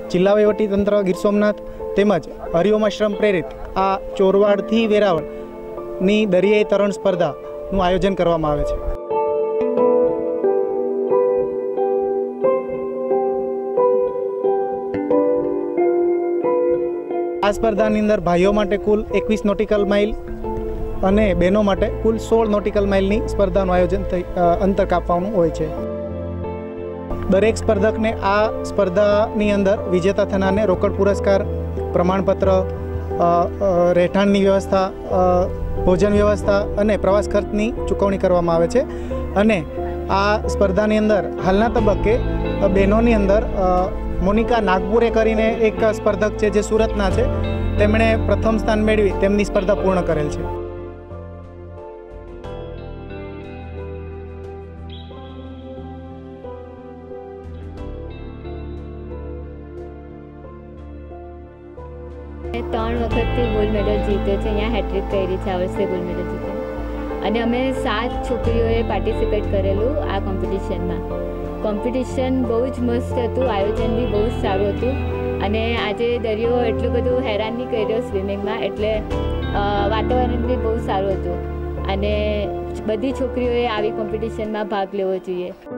જિલ્લા વહીવટીતંત્ર ગીર સોમનાથ તેમજ હરિઓમ આશ્રમ પ્રેરિત આ ચોરવાડથી વેરાવળની દરિયાઈ તરણ સ્પર્ધાનું આયોજન કરવામાં આવે છે। આ સ્પર્ધાની અંદર ભાઈઓ માટે કુલ 21 નોટિકલ માઇલ અને બહેનો માટે કુલ 16 નોટિકલ માઇલની સ્પર્ધાનું આયોજન અંતર કાપવાનું હોય છે। દરેક સ્પર્ધકને આ સ્પર્ધાની અંદર વિજેતા થનારને રોકડ પુરસ્કાર, પ્રમાણપત્ર, રહેઠાણની વ્યવસ્થા, ભોજન વ્યવસ્થા અને પ્રવાસ ખર્ચની ચૂકવણી કરવામાં આવે છે। અને આ સ્પર્ધાની અંદર હાલના તબક્કે બહેનોની અંદર મોનિકા નાગપુરે કરીને એક સ્પર્ધક છે જે સુરતના છે, તેમણે પ્રથમ સ્થાન મેળવી તેમની સ્પર્ધા પૂર્ણ કરેલ છે। ત્રણ વખતથી ગોલ્ડ મેડલ જીત્યો છે, અહીંયા હેટ્રિક કરી છે આ વર્ષે ગોલ્ડ મેડલ જીત્યો। અને અમે 7 છોકરીઓએ પાર્ટિસિપેટ કરેલું આ કોમ્પિટિશનમાં। કોમ્પિટિશન બહુ જ મસ્ત હતું, આયોજન બી બહુ જ સારું હતું। અને આજે દરિયો એટલું બધું હેરાન નહીં કર્યો સ્વિમિંગમાં, એટલે વાતાવરણ બી બહુ સારું હતું। અને બધી છોકરીઓએ આવી કોમ્પિટિશનમાં ભાગ લેવો જોઈએ।